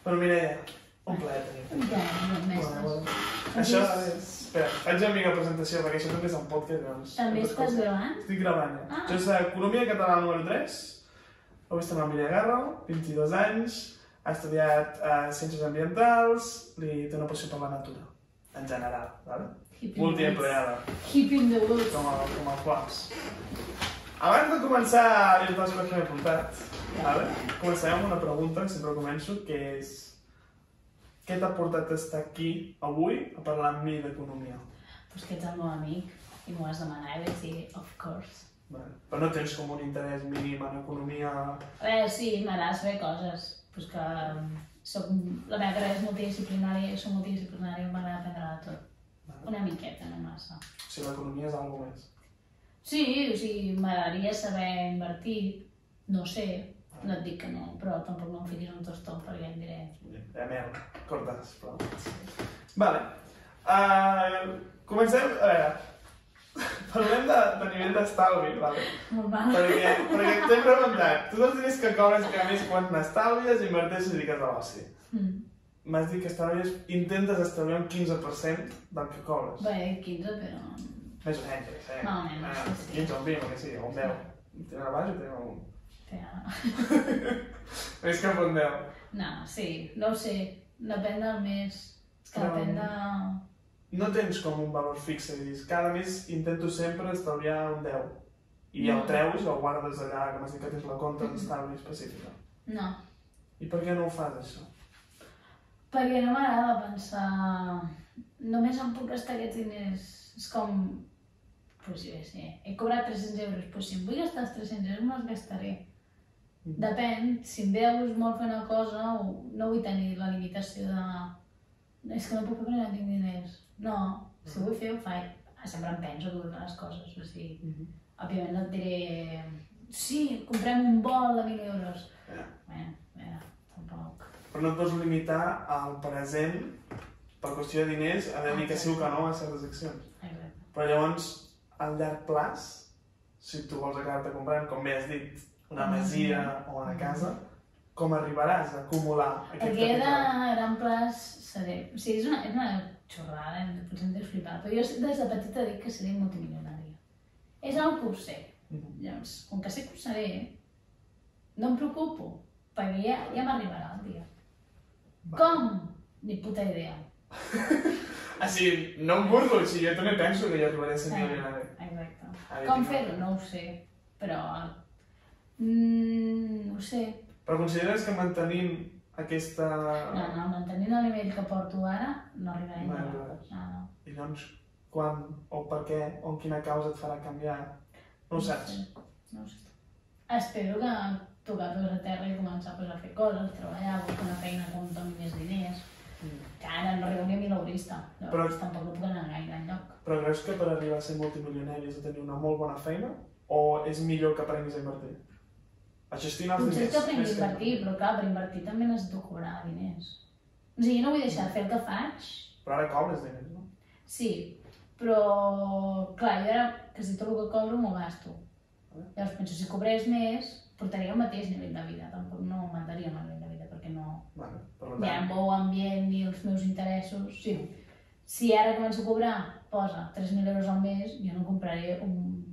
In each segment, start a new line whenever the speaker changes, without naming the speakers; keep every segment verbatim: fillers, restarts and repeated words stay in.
Bueno, Mireia, un plaer tenir-te.
Un plaer, mestres.
Això és... Espera, faig una mica presentació, perquè això també és un podcast, doncs...
També estàs gravant?
Estic gravant, ja.
Ah.
Jo soc Economia Catalana número tres, avui estem amb Mireia Garro, vint-i-dos anys, ha estudiat eh, Ciències Ambientals, li té una passió per la natura, en general, ¿vale? Multiempleada.
Keep in the woods.
Com el, com el Juans. Abans de començar a dir les coses que m'he apuntat, vale? Començarem amb una pregunta que sempre començo, que és... Què t'ha portat a estar aquí avui a parlar amb mi d'economia?
Pues que ets el meu amic i m'ho has demanat i vaig dir, of course.
Vale. Però no tens com un interès mínim en economia...
A veure, sí, m'agrada saber coses. Pues que soc... la meva carrera és multidisciplinària i soc multidisciplinària i m'agrada aprendre de tot.
Vale.
Una miqueta, no massa.
O sigui, l'economia és alguna més.
Sí, o sigui, m'agradaria saber invertir, no sé, no et dic que no, però tampoc no em fiquis un tostó perquè em diré...
Eh, merda, corta, sisplau. Vale. Uh, comencem, a veure, parlem de, de nivell d'estalvi, vale?
Normal.
Perquè, perquè t'he preguntat, tu dels diners que cobres que més quan n'estalvies i inverteixes i dediques a l'oci.
Mm.
M'has dit que estalvies, intentes estalviar un quinze per cent del que cobres.
Bé, quinze, però...
Més o menys, ja sé.
Més o menys,
Ah,
sí, sí.
quinze o un vint, o que sigui, o un deu. Tenen a baix o tenen a un?
Però...
Més cap un deu.
No, sí, no ho sé, depèn del mes, és que
Però-
depèn de...
No tens com un valor fixe, dius, cada mes intento sempre estalviar un deu. I el
No.
treus i el guardes allà, que m'has dit que tens la compta d'estalvi específica.
No,
I per què no ho fas, això?
perquè no m'agrada pensar... Només em puc gastar aquests diners, és com... Pues jo què sé, he cobrat tres-cents euros, pues si em vull gastar els tres-cents euros me'ls gastaré. Depèn, si em ve de gust molt fer una cosa, o no vull tenir la limitació de... És que no puc fer perquè no tinc diners. No, si ho vull fer ho faig. Ah, sempre em penso que vull fer les coses, o sigui...
Mhm.
Òbviament no et diré... Sí, comprem un vol de mil euros.
Ja.
Bé, bé, tampoc.
Però no et pots limitar al present, per qüestió de diners, a dir que sí o que no a certes accions.
Exacte.
Però llavors, a llarg plaç, si tu vols acabar-te comprant, com bé has dit, una masia o una casa, com arribaràs a acumular aquest
Perquè de
capital?
gran plaç seré... O sigui, és una, és una xorrada, potser em deus flipar, però jo des de petita dic que seré multimilionària. És el que ho sé.
Mhm.
Llavors, com que sé que ho seré, no em preocupo, perquè ja, ja m'arribarà el dia.
Va.
Com? Ni puta idea.
Ah, sí, no em burlo, sí, jo també penso que jo arribaré a ser
Eh,
milionari.
Exacte.
Ah, jo
Com
tinc-
fer-ho? No ho sé, però... Mm, no ho sé.
Però consideres que mantenint aquesta...
No, no, mantenint el nivell que porto ara, no arribaré
No
enlloc.
arribaràs.
No, no.
I doncs, quan o per què o en quina causa et farà canviar? No ho saps.
sé, no ho sé. Espero que tocar peus a terra i començar pues, a fer coses, treballar, buscar una feina que em doni més diners.
Mm.
Que ara no arribo ni a mileurista, llavors
Però-
Però... tampoc no puc anar gaire enlloc.
Però creus que per arribar a ser multimilionari has de tenir una molt bona feina o és millor que aprenguis a invertir? A gestionar els
Potser
diners.
que aprengui a
més que-
invertir, però clar, per invertir també necessito cobrar diners. O sigui, jo no vull deixar de fer el que faig,
Però ara cobres diners, no?
sí, però clar, jo ara quasi tot el que cobro m'ho gasto. Llavors penso, si cobrés més, portaria el mateix nivell de vida, tampoc no augmentaria el nivell de vida, perquè no...
Vale, per
Ni el
tant,
meu ambient ni els meus interessos, sí. Si ara començo a cobrar, posa tres mil euros al mes, jo no compraré un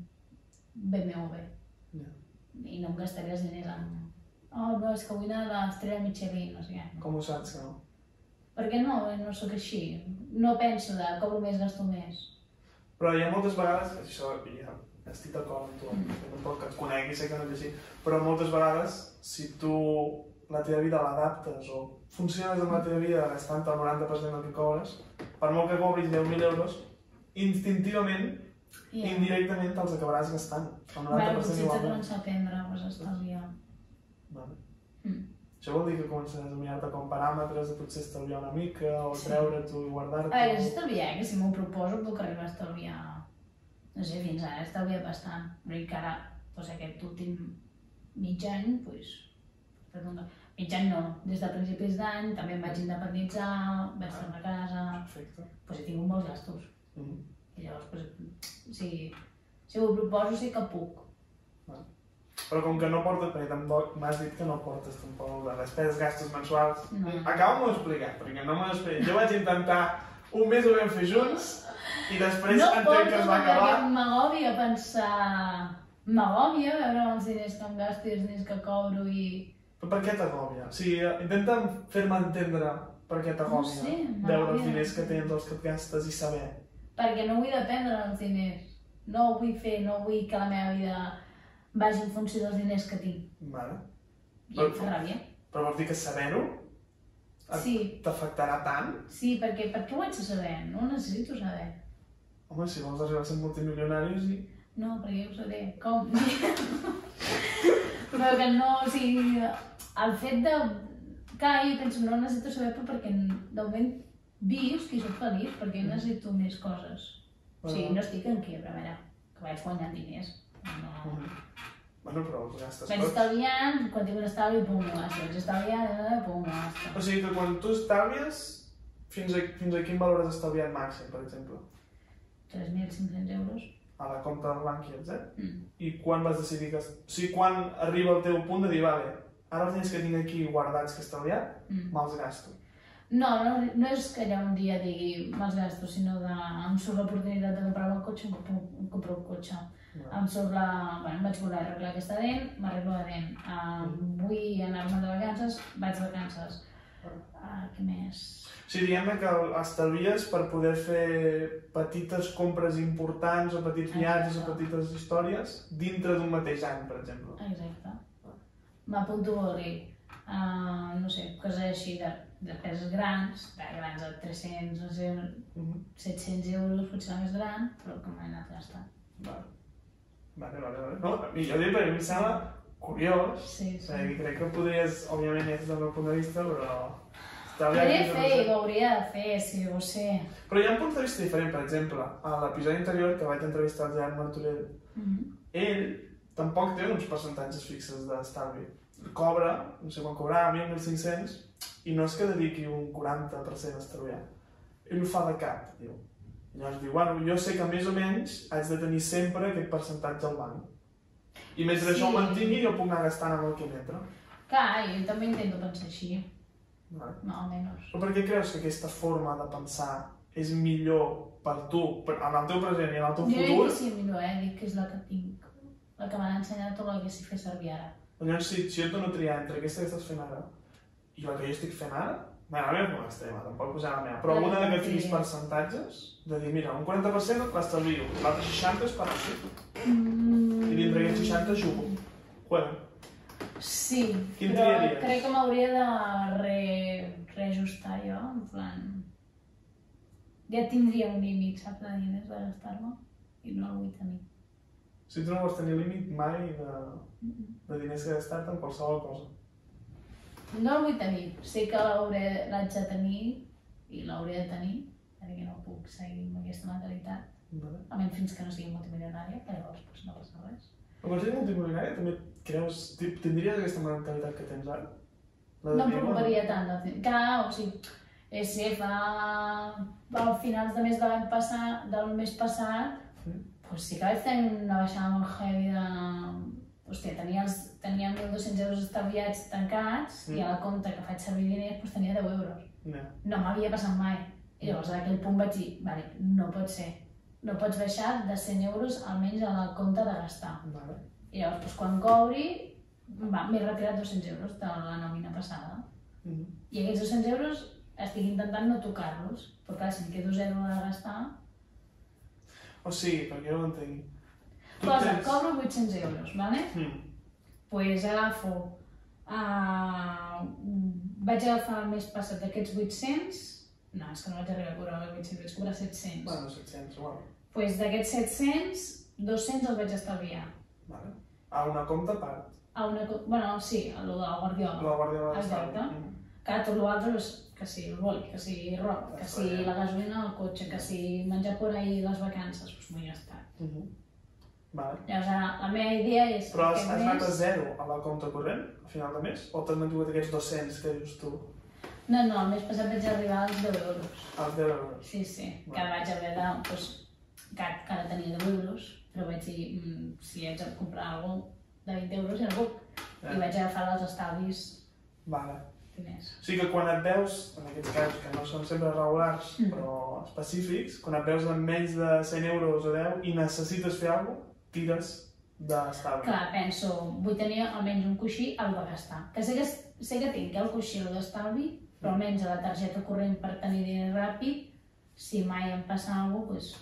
B M W.
ja.
I no em gastaré els diners en... Oh, no, és que vull anar a l'estrella Michelin, no sé què.
Com ho saps que no?
Perquè no, no sóc així. No penso de cobro més, gasto més.
Però hi ha moltes vegades, això ja estic d'acord amb tu,
Mm.
que tampoc que et conegui, sé que no és així, però moltes vegades, si tu la teva vida l'adaptes o funciones amb la teva vida gastant el noranta per cent del que cobres, per molt que cobris deu mil euros, instintivament,
Yeah.
indirectament te'ls acabaràs gastant. El
Bueno,
noranta per
potser
cent
ets de
igualment.
començar a aprendre, pues, a estalviar.
Vale.
Mm.
Això vol dir que començaràs a mirar-te com paràmetres de potser estalviar una mica o treure-t'ho i
A
guardar-t'ho.
veure, és estalviar, que si m'ho proposo puc arribar a estalviar... No sé, fins ara he estalviat bastant. Però i que ara, doncs aquest últim mig any, doncs... Perdona, mig any no, des de principis d'any també em vaig independitzar, vaig estar a casa...
Perfecte.
Doncs he tingut molts gastos.
Mhm.
I llavors, doncs, si, si ho proposo sí que puc.
Vale. Però com que no portes, perquè tampoc m'has dit que no portes tampoc de despeses, gastos mensuals,
No.
acaba-m'ho d'explicar, perquè no m'ho explicat. Jo vaig intentar, un mes ho vam fer junts, i després
no
entenc que es va acabar.
perquè m'agòbia pensar... M'agòbia veure els diners que em gasto i els diners que cobro i...
Però per què t'agòbia? O sigui, intenta fer-me entendre per què t'agòbia.
No sé,
veure els
m'agòbia.
diners que tens, els que et gastes i saber.
Perquè no vull dependre dels diners. No ho vull fer, no vull que la meva vida vagi en funció dels diners que tinc.
Vale.
I em fa ràbia.
Però vols dir que saber-ho et-
Sí.
t'afectarà tant?
Sí, perquè per què ho haig de saber? No ho necessito saber.
Home, si vols arribar a ser multimilionaris i...
No, perquè jo ho sabré. Com? Però que no, o sigui, el fet de... Clar, jo penso, no ho necessito saber però perquè de moment visc i soc feliç, perquè necessito més coses. O sigui, no estic en quiebra, a veure, que vaig guanyant diners. No.
Bueno, però els gastes
Vaig
tots.
estalviant, quan tinc un estalvi, pum, ho gasto. Vaig estalviant, eh, pum, ho gasto.
O sigui que quan tu estalvies, fins a, fins a quin valor has estalviat màxim, per exemple?
tres mil cinc-cents euros.
A la compta del banc i ets, eh?
Mm.
I quan vas decidir que... O sigui, quan arriba el teu punt de dir, vale, ara els diners que tinc aquí guardats que he estalviat,
Mm.
me'ls gasto.
No, no, no és que allà un dia digui me'ls gasto, sinó de em surt l'oportunitat de comprar un cotxe, em compro, em compro un cotxe.
No.
Em surt la... Bueno, em vaig voler arreglar aquesta dent, m'arreglo la dent. Uh, vull anar-me de vacances, vaig de vacances. Uh, què més?
O sigui, diguem-ne que estalvies per poder fer petites compres importants o petits viatges o
Exacte.
petites històries dintre d'un mateix any, per exemple.
Exacte. M'apunto a dir, uh, no sé, coses així de despeses grans, de grans de tres-cents, no sé,
Mhm.
set-cents euros, potser la més gran, però que m'he anat gastant.
Vale. Vale, vale, vale. No, a mi, jo dic, perquè a mi em sembla curiós,
Sí, sí.
perquè crec que podries, òbviament, és del meu punt de vista, però...
Ho hauria de fer i ho hauria de fer, sí, ho sé.
Però hi ha un punt de vista diferent, per exemple, a l'episodi anterior que vaig entrevistar el Gerard Martorell,
Mm-hmm.
ell tampoc té uns percentatges fixes d'estalvi. Cobra, no sé quan cobrava, mil, mil cinc-cents, i no és que dediqui un quaranta per cent a estalviar. Ell ho fa de cap, diu. I llavors diu, bueno, jo sé que més o menys haig de tenir sempre aquest percentatge al banc. I mentre
Sí.
això ho mantingui, jo puc anar gastant amb el que m'entra.
Clar, jo també intento pensar així,
Vale.
no, almenys.
Però per què creus que aquesta forma de pensar és millor per tu, per, en el teu present i en el teu
Jo dic
futur?
que sí, millor, eh? Dic que és la que tinc, la que m'han ensenyat o la que sé fer servir ara.
Llavors, si, si jo et dono a triar entre aquesta que estàs fent ara i la que jo estic fent ara, bé, la meva és molt extrema, tampoc posar la meva, però
La
alguna de que
que
tinguis
sí.
percentatges, de dir, mira, un quaranta per cent l'estalvio, l'altre seixanta és per aquí,
Mm.
i dintre aquest seixanta jugo. Juego.
Sí,
Quin
però
triaries?
crec que m'hauria de re, reajustar jo, en plan... Ja tindria un límit, saps, de diners de gastar-me, i no el vull tenir.
Si tu no vols tenir límit mai de, de diners que gastar-te en qualsevol cosa.
No el vull tenir, sé que l'hauré- l'haig de tenir i l'hauré de tenir, perquè no puc seguir amb aquesta mentalitat,
Vale.
almenys fins que no sigui multimilionària, que llavors pues, no passa res.
Però quan ets multimilionària també creus, ti- tindries aquesta mentalitat que tens ara? La de
No em
dir,
preocuparia tant de fer... Clar, o sigui, és ser, fa... a finals de mes de l'any passat, del mes passat,
Mm.
pues sí que vaig tenir una baixada molt heavy de... Hòstia, tenia, els, tenia mil dos-cents euros estalviats tancats
Mm.
i a la compte que faig servir diners pues, tenia deu euros.
No.
No m'havia passat mai. I llavors a aquell punt vaig dir, vale, no pot ser. No pots baixar de cent euros almenys a la compte de gastar.
Vale.
I llavors pues, quan cobri, va, m'he retirat dos-cents euros de la nòmina passada.
Mhm.
I aquests dos-cents euros estic intentant no tocar-los, però clar, si em quedo zero a gastar...
O sigui, perquè jo ho entenc. Tu
Posa,
tens-
cobro vuit-cents euros, vale?
Mm.
Pues agafo... Uh, vaig agafar el mes passat d'aquests vuit-cents... No, és que no vaig arribar a cobrar els vuit-cents, vaig cobrar set-cents.
Bueno, set-cents, igual.
Pues d'aquests set-cents, dos-cents els vaig estalviar.
Vale. A una compta a part.
A una... co- Bueno, sí, a lo de la Guardiola.
La Guàrdia de l'Estat.
Exacte.
Mm.
Clar, tot l'altre és que si el boli, que si roba, que si la gasolina al cotxe, que si menjar por ahí les vacances, doncs m'ho he gastat.
Mhm. Vale.
Llavors ara la meva idea és
Però has,
aquest
has anat a
mes...
zero a la compta corrent, a final de mes? O t'has mantingut aquests dos-cents que dius tu?
No, no, el mes passat vaig arribar als deu euros.
Els deu euros.
Sí, sí, que
Vale.
vaig haver de... Doncs, que, que ara tenia deu euros, però vaig dir, mm, si haig de comprar alguna cosa, de vint euros i no puc.
Eh.
I vaig agafar els estalvis
Vale.
primers.
O sigui que quan et veus, en aquests casos que no són sempre regulars,
Mm.
però específics, quan et veus amb menys de cent euros o deu i necessites fer alguna cosa, tires d'estalvi.
Clar, penso, vull tenir almenys un coixí, algo a gastar. Que sé que, sé que tinc el coixí o d'estalvi, però almenys a la targeta corrent per tenir diner ràpid, si mai em passa alguna cosa, doncs...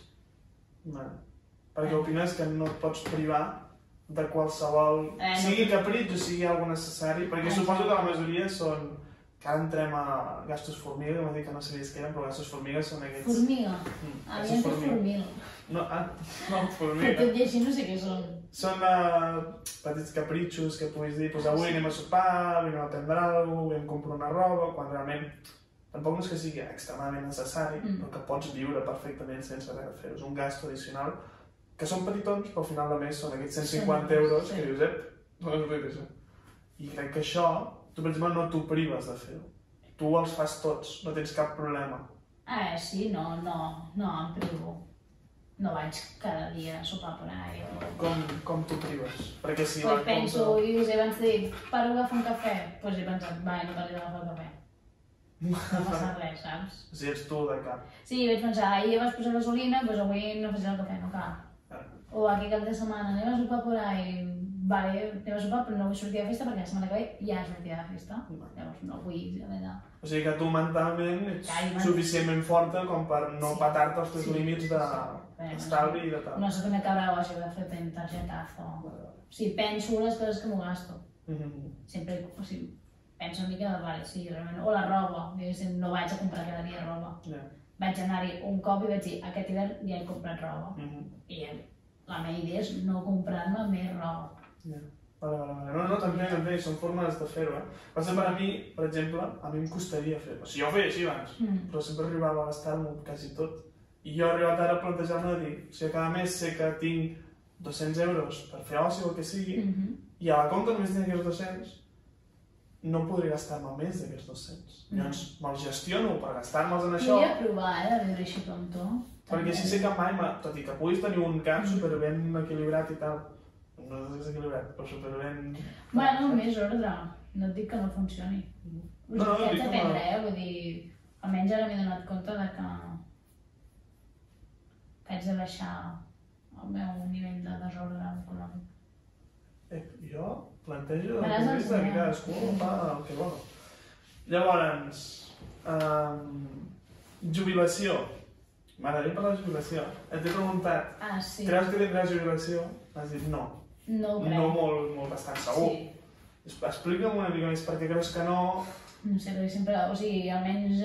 Vale. Perquè opines que no et pots privar de qualsevol...
Eh, no.
sigui capritx o sigui alguna necessari, perquè
Eh,
suposo
sí.
que la majoria són... que ara entrem a gastos formiga, que m'ha dit que no sabies què eren, però gastos formiga són aquests...
Formiga.
Mm,
Aviam que formil.
No, ah, no,
Però
formiga.
tot i així no sé què són.
Són uh, petits capritxos que puguis dir, doncs avui anem a sopar, anem a prendre alguna cosa, avui em compro una roba, quan realment tampoc no és que sigui extremadament necessari,
Mm.
però que pots viure perfectament sense haver de fer-ho. És un gasto addicional que són petitons, però al final de mes són aquests cent cinquanta
Sí,
euros
sí.
que dius, ep, no és fet això. I crec que això, tu per exemple no t'ho prives de fer-ho. Tu els fas tots, no tens cap problema.
Ah, sí, no, no, no, em privo. No vaig cada dia a sopar per ahí o...
Com, com t'ho prives? Perquè si
Pues
va en
penso,
compte-
i us he abans de dir, paro a agafar un cafè, doncs he pensat, va, no paris a agafar el cafè. No passa res, saps?
O sigui, ets tu de cap.
Sí, vaig pensar, ahir vas posar gasolina, doncs avui no facis el cafè, no cal.
Ah.
O aquí cap de setmana, anem a sopar por ahí, vale, anem a sopar però no vull sortir de festa perquè la setmana que ve ja sortirà de festa. Llavors no vull haver de...
O sigui que tu mentalment ets
Ja, i men-
suficientment forta com per no
Sí.
petar-te els teus
Sí.
límits d'estalvi i de tal.
No sé que me cabrà o si voy a hacer un tarjetazo. Sí, penso les coses que m'ho gasto.
Mhm.
Sempre, o sigui, penso una mica, vale, sí, realment. O la roba, diguéssim, no vaig a comprar cada dia roba.
Ja.
Vaig anar-hi un cop i vaig dir, aquest hivern ja he comprat roba.
Mhm.
I la meva idea és no comprar-me més roba.
Ja. Vale, vale, vale. No, no, t'entenc, t'entenc, són formes de fer-ho, eh? Per exemple, a mi, per exemple, a mi em costaria fer-ho. O sigui, jo ho feia així abans,
Mm.
però sempre arribava a gastar-m'ho quasi tot. I jo he arribat ara a plantejar-me de dir, o sigui, cada mes sé que tinc dos-cents euros per fer oci o el que sigui,
Mm -hmm.
i a la compta només tinc aquests dos-cents, no podré gastar-me més d'aquests dos-cents.
Mm.
Llavors, me'ls gestiono per gastar-me'ls en això,
Podria provar, eh, de viure així com tu.
perquè si sé que mai, m'ha- tot i que puguis tenir un camp
Mm.
superben equilibrat i tal, no és desequilibrat, però superben...
Bueno, més ordre. No et dic que no funcioni.
No,
No,
no,
no,
dic que
dependre,
no.
eh? Vull dir, almenys ara m'he donat compte de que que haig de baixar el meu nivell de desordre econòmic.
Eh, jo plantejo
Me
el
l'has
punt de vista que
d'ensenyar.
cadascú fa el que vol. Llavors, um, jubilació. M'agradaria parlar de jubilació. Et he preguntat,
Ah, sí.
creus que tindràs jubilació? M'has dit no.
No ho crec.
No molt, molt bastant segur.
Sí.
Explica'm una mica més perquè creus que no...
No sé, perquè sempre, o sigui, almenys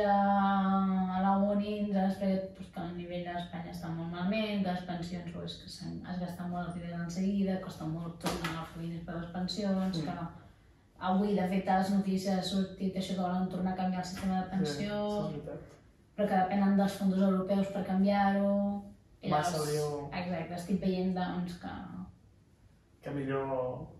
a, a la uni ens han explicat pues, que el nivell d'Espanya està molt malament, que les pensions pues, que s'han- es gasten molt els diners en seguida, costa molt tornar a fer diners per les pensions,
Mm.
que avui, de fet, a les notícies ha sortit això que volen tornar a canviar el sistema de pensió,
Sí, és veritat.
però que depenen dels fons europeus per canviar-ho. I
Massa
llavors,
lío.
exacte, estic veient doncs, que...
Que millor...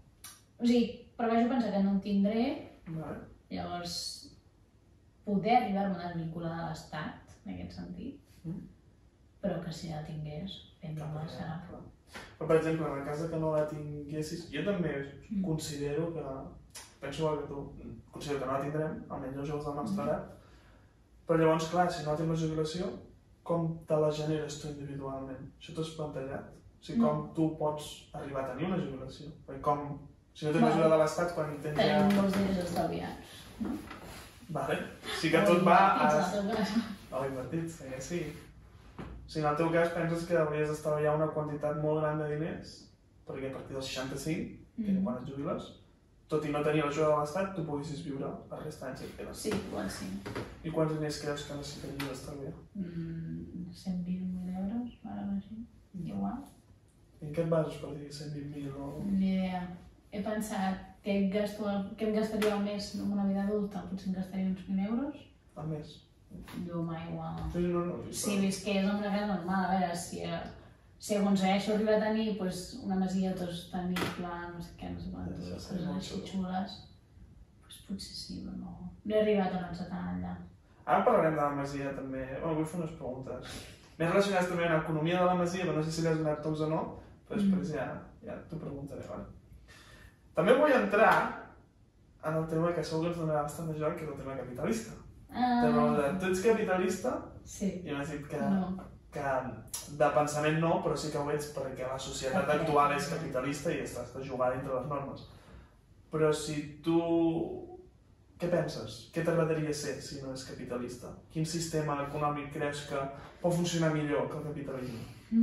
O sigui, però vaig a pensar que no en tindré.
Vale.
Llavors, poder arribar-me a desvincular de l'Estat, en aquest sentit,
Mm.
però que si la tingués, ben normal serà.
Clar. Però, per exemple, en el cas de que no la tinguessis, jo també
Mm.
considero que, penso igual que tu, considero que no la tindrem, almenys els joves de la nostra
Mm.
edat, però llavors, clar, si no tens la jubilació, com te la generes tu individualment? Això t'ho has plantejat? O sigui, com
No.
tu pots arribar a tenir una jubilació? Perquè com, si no tens
Bueno,
l'ajuda de l'Estat, quan tens ja...
Tenim molts diners estalviats. No?
Vale. Sí que tot va a...
Invertits, en el teu cas.
No, invertits, que sí. O sigui, en el teu cas penses que hauries d'estalviar una quantitat molt gran de diners perquè a partir dels seixanta-cinc, que
Mm.
quan et jubiles, tot i no tenir l'ajuda de l'Estat, tu poguessis viure els restants et quedes.
Sí, igual sí.
I quants diners creus que necessitaries estalviar?
Mm, cent vint mil euros, ara no sé. Igual.
I en què et bases per dir cent vint mil o...
Ni idea. He pensat que, gasto, que em gastaria al mes en una vida adulta, potser em gastaria uns mil euros.
al mes?
Jo mai igual.
Sí, no, no,
Si visqués en una casa normal, a veure, si, si aconsegueixo arribar a tenir pues, una masia tots tenible, no sé què, no sé quantes,
Ja, ja,
coses
molt
així
xulo.
xules, pues, potser sí, però no. No he arribat a pensar tan enllà.
Ara parlarem de la Masia també. Bueno, vull fer unes preguntes. Més relacionades també amb l'economia de la Masia, però no sé si li has donat tots o no, però després ja, ja t'ho preguntaré. Vale? També vull entrar en el tema que segur que ens donarà bastant de joc, que és el tema capitalista.
Ah.
Tu ets capitalista?
Sí.
I m'has dit que,
No.
que de pensament no, però sí que ho ets perquè la societat
Perquè-
actual és capitalista i estàs de jugar dintre les normes. Però si tu... Què penses? Què t'agradaria ser si no és capitalista? Quin sistema econòmic creus que pot funcionar millor que el capitalisme?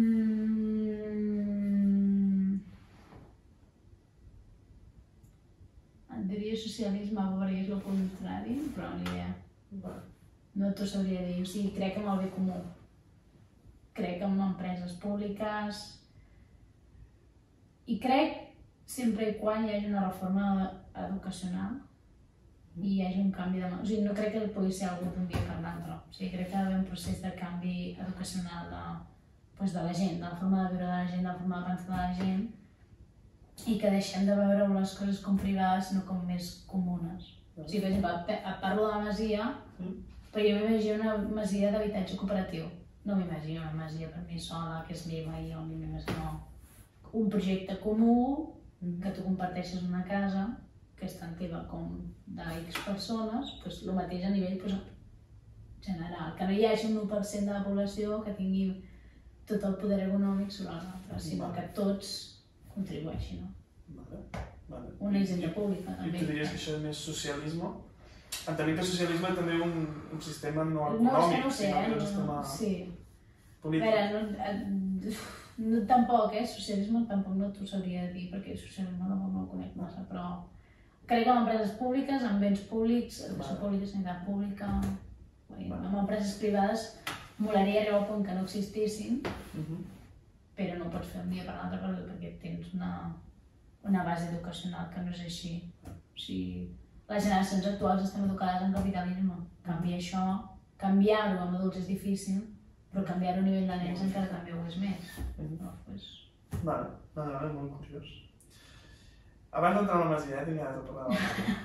Mm... Et diria socialisme, però és el contrari, però ni idea.
Vale.
No t'ho sabria dir, o sigui, crec en el bé comú. Crec en empreses públiques i crec sempre i quan hi hagi una reforma educacional i hi hagi un canvi de... O sigui, no crec que pugui ser algú d'un dia per l'altre. O sigui, crec que ha d'haver un procés de canvi educacional de, doncs de la gent, de la forma de viure de la gent, de la forma de pensar de la gent i que deixem de veure les coses com privades, sinó com més comunes. O sigui, per exemple, et parlo de la masia, però jo m'imagino una masia d'habitatge cooperatiu. No m'imagino una masia per mi sola, que és meva i jo m'imagino un projecte comú, que tu comparteixes una casa, que és tant teva com de X persones, doncs el mateix a nivell doncs, general. Que no hi hagi un u per cent de la població que tingui tot el poder econòmic sobre els altres, sinó que tots contribueixin. No?
Vale. Vale.
Una hisenda pública,
I
també.
tu diries que això és més socialisme? Entenem que socialisme també un, un sistema no
No,
econòmic,
no sé,
sinó
eh?
que un sistema
No, sí.
polític.
A veure, no, no, tampoc, eh? Socialisme tampoc no t'ho sabria dir, perquè socialisme no, no el conec massa, però crec que en empreses públiques, en béns públics, educació
Vale.
pública, sanitat pública,
Vale.
en empreses privades, molaria arribar al punt que no existissin,
Mhm.
però no pots fer un dia per l'altre perquè tens una, una base educacional que no és així. O sigui, les generacions actuals estan educades en capitalisme. Canviar això, canviar-ho amb adults és difícil, però canviar-ho a nivell de nens encara també ho és més.
Mhm.
No, pues...
Vale, vale, vale, molt curiós. Abans d'entrar a la masia, eh, tinc ganes de parlar de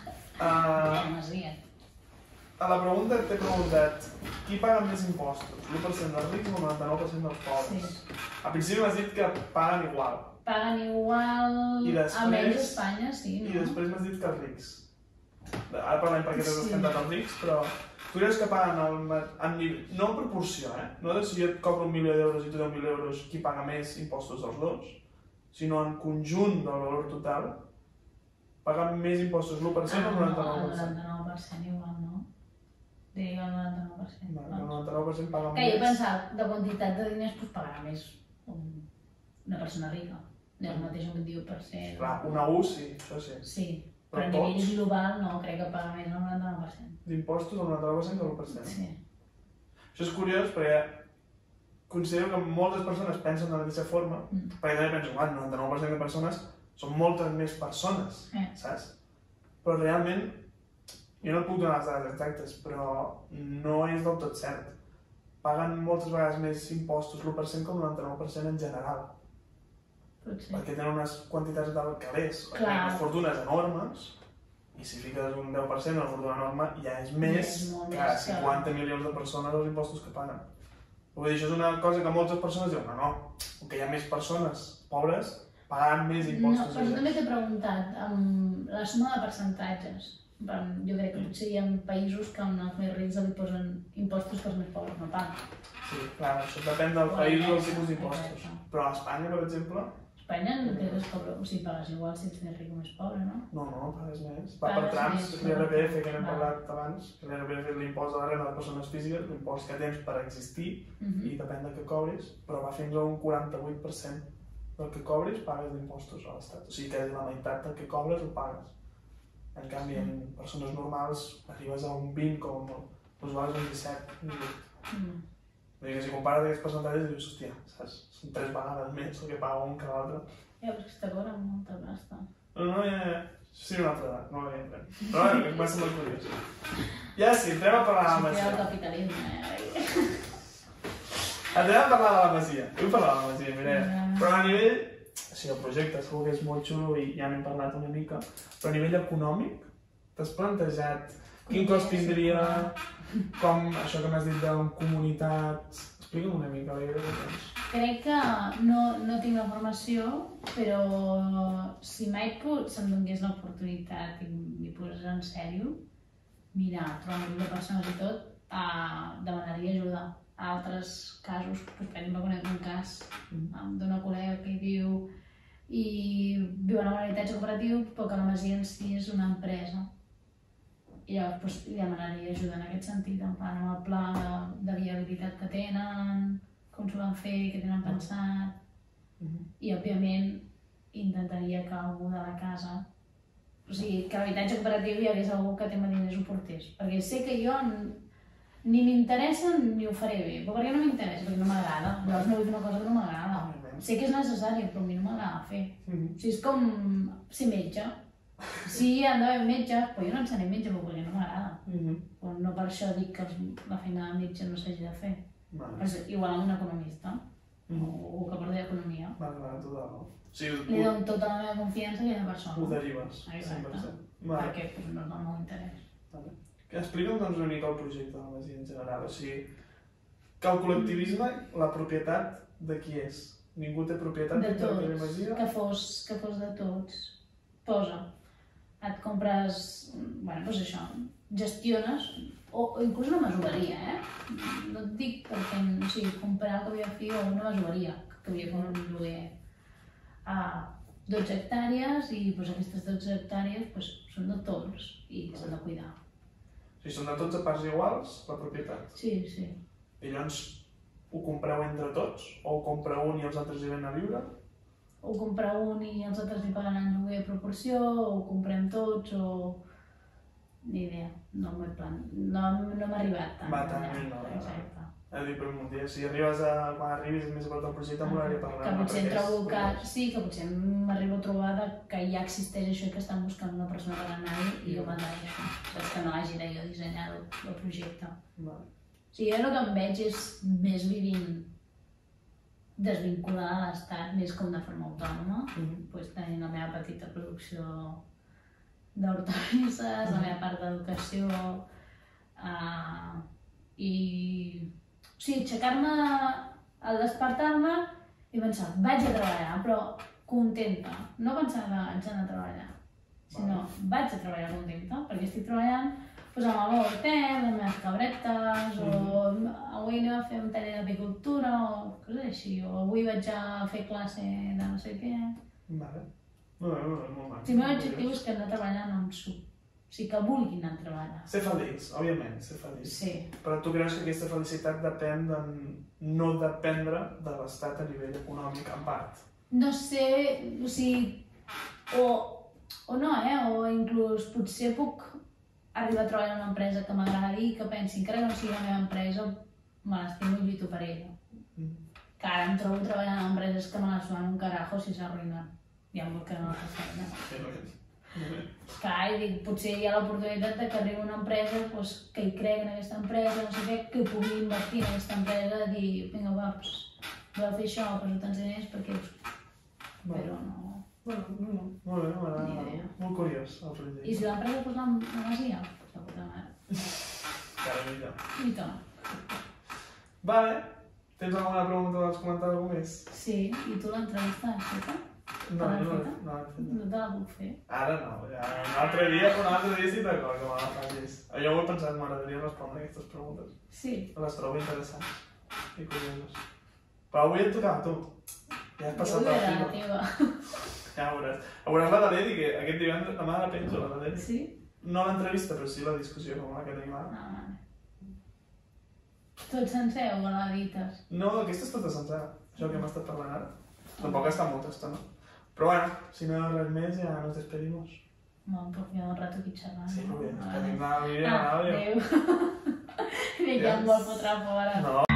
la
Ja masia.
A la pregunta t'he preguntat qui paga més impostos, l'u per cent dels rics o el noranta-nou per cent dels pobres?
Sí.
Al principi m'has dit que paguen igual,
Paguen igual,
I després-
almenys a Espanya, sí,
i
no?
després m'has dit que els rics. Ara parlem perquè t'has
Sí.
escantat els rics, però tu creus que paguen el, ma- en, nivell- no en proporció, eh? No de si jo et cobro un milió d'euros i tu deu mil euros, qui paga més impostos dels dos, sinó en conjunt del valor total, paguen més impostos l'u per cent o el noranta-nou per cent?
El noranta-nou per cent igual, no? Diria el noranta-nou per cent.
Vale, el noranta-nou per cent paguen
Que jo he
més.
pensat, de quantitat de diners doncs pagarà més un- una persona rica. No és el mateix un vint-i-u per cent.
Clar, una U sí, això sí.
Sí,
Però
però a nivell
tots?
global no, crec que paga més el noranta-nou per cent.
D'impostos el noranta-nou per cent o l'u per cent?
Sí.
Això és curiós perquè considero que moltes persones pensen de la mateixa forma,
Mm.
perquè també penso, que el noranta-nou per cent de persones són moltes més persones,
Eh.
saps? Però realment, jo no et puc donar les dades exactes, però no és del tot cert. Paguen moltes vegades més impostos l'u per cent com el noranta-nou per cent en general,
Potser.
perquè tenen unes quantitats de calés,
Clar.
tenen unes fortunes enormes, i si fiques un deu per cent de la fortuna enorme ja és més
és molt
que
més que-
cinquanta milions de persones els impostos que paguen. Vull dir, això és una cosa que moltes persones diuen, no, no, com que hi ha més persones pobres, pagaran més
No,
impostos.
però jo també t'he preguntat, amb la suma de percentatges. Per- Jo crec que potser hi ha països que amb els més rics li posen impostos que els més pobres no paguen.
Sí, clar, això depèn del país o del tipus d'impostos. Però a Espanya, per exemple,
A Espanya no crec que es cobra, o sigui, pagues igual si ets més ric o més pobre, no?
no, no, pagues més. Va per
Pagues
trams,
més,
l'I R P F que n'hem
va.
parlat abans, l'I R P F és l'impost de la renda de les persones físiques, l'impost que tens per existir,
Mhm.
i depèn de què cobris, però va fins a un quaranta-vuit per cent del que cobris pagues d'impostos a l'Estat. O sigui que la meitat del que cobres ho pagues. En canvi, en persones normals arribes a un vint com a molt. Doncs vales un disset, un divuit.
Mm.
Vull dir que si compares aquests percentatges dius, hòstia, saps? Són tres vegades més el que paga un que l'altre.
Ja, però és que t'acobren molta pasta.
No, no, ja, ja. Sí, una altra edat, no l'havia entrat. Però bé, m'ha semblat curiós. Ja sí, entrem a parlar de la
Sí, el
masia.
capitalisme, eh?
Entrem a parlar de la masia. Vull parlar de la masia, Mireia.
Mm.
Però a nivell... Sí, el projecte segur que és molt xulo i ja n'hem parlat una mica, però a nivell econòmic, t'has plantejat quin cost tindria, com això que m'has dit de comunitats... Explica'm una mica la idea que tens.
crec que no, no tinc la formació, però si mai se'm donés l'oportunitat i m'hi posés en sèrio, mira, trobar un grup de persones i tot, uh, demanaria ajuda. A altres casos, per exemple, conec un cas d'una col·lega que hi viu i viu en un habitatge cooperatiu, però que la masia en si és una empresa. I llavors doncs, li demanaria ajuda en aquest sentit, en plan, amb el pla de, de viabilitat que tenen, com s'ho van fer, què tenen pensat. I, òbviament, intentaria que algú de la casa, o sigui, que a l'habitatge cooperatiu hi hagués algú que té diners ho portés. Perquè sé que jo ni m'interessa ni ho faré bé, però perquè no m'interessa, perquè no m'agrada. Llavors no vull fer una cosa que no m'agrada. Sé que és necessari, però a mi no m'agrada fer. O sigui, és com ser metge. Sí, han d'haver metges, però jo no en seré metge perquè no m'agrada. Però no per això dic que la feina de metge no s'hagi de fer. Igual amb un economista, o que porti economia. Li dono tota la meva confiança a aquella persona.
Ho derives.
Exacte. Perquè no és el meu interès.
Explica'm doncs una mica el projecte de la masia en general. O sigui, que el col·lectivisme, la propietat de qui és? Ningú té propietat
de
d'aquella masia?
Que fos, que fos de tots. Posa. Et compres, bueno, doncs això, gestiones, o, o inclús una masoveria, eh? No et dic perquè, o sigui, comprar el que havia de fer o una masoveria, que havia de fer un lloguer a dotze hectàrees i doncs, aquestes dotze hectàrees doncs, són de tots i s'han de cuidar.
O sigui, són de tots a parts iguals, la propietat?
Sí, sí.
I llavors ho compreu entre tots? O ho compra un i els altres hi venen a viure?
O comprar un i els altres hi paguen en lloguer a proporció, o ho comprem tots, o... Ni idea, no m'he plan... No, no m'ha arribat tant.
Va, tant, no.
Exacte.
Ha dit per un dia, si arribes a... quan arribis més a prop del projecte m'hauré parlat.
Que potser trobo que... Sí, que potser m'arribo a trobar que ja existeix això i que estan buscant una persona per anar-hi i jo mandaré això. Saps que no hagi de jo dissenyar el projecte.
Vale.
O sigui, jo el que em veig és més vivint desvinculada a l'estat, més com de forma autònoma, pues, tenint la meva petita producció d'hortalisses, la meva part d'educació uh, i... O sigui, aixecar-me, al despertar-me i pensar, vaig a treballar, però contenta. No pensar que haig d'anar a treballar, sinó vaig a treballar contenta, perquè estic treballant doncs, amb el meu hortet, les meves cabretes, o avui anem a fer un taller d'apicultura, o coses així, o avui vaig a fer classe de no sé què.
Vale. Molt bé, molt bé, molt bé.
El meu objectiu és que anar treballant no em surt. O sigui, que vulguin anar a treballar.
Ser feliç, òbviament, ser feliç.
Sí.
Però tu creus que aquesta felicitat depèn de no dependre de l'estat a nivell econòmic, en part?
No sé, o sigui, o, o no, eh? O inclús potser puc arribar a treballar en una empresa que m'agradi i que pensi, encara que no sigui la meva empresa, me l'estimo i lluito per ella. Mm. Que ara em trobo treballant en empreses que me la suan un carajo si s'arruïnen. Ja em vol que no la faci.
Sí, sí.
Clar, i dic, potser hi ha l'oportunitat de que arribi una empresa pues, que hi cregui en aquesta empresa, no sé què, que pugui invertir en aquesta empresa i dir, vinga, va, pues, voleu fer això, poso tants diners perquè us... Però no...
Bueno, no, no. Molt bé, m'agrada. Molt curiós, el projecte.
I si l'empresa fos la masia? Pues la puta mare.
Cara, millor.
I tant.
Vale. Tens alguna pregunta dels comentaris algú més?
Sí, i tu l'entrevista l'has feta?
No, no, no, no,
no te la puc fer.
Ara no, ja un altre dia, un altre dia sí d'acord que me la facis. Jo ho he pensat, m'agradaria respondre aquestes preguntes.
Sí.
Les trobo interessants i curioses. Però avui et tocava a tu. Ja has passat
la
fila.
teva.
Ja veuràs. Veuràs la de l'Edi, que aquest divendres, demà la penjo, la de l'Edi.
Sí?
No l'entrevista, però sí la discussió com la que tenim ara.
Ah, vale. Tot sencer o l'edites?
No, aquesta és tota sencera, això que hem estat parlant ara. Tampoc està molta estona. Però bueno, si no hi ha res més, ja nos despedimos.
No, em puc quedar un rato aquí xerrant.
Sí, molt bé.
Ah,
Tenim la vídeo,
ah,
l'àudio.
adéu. M'he quedat molt fotre fora.
No.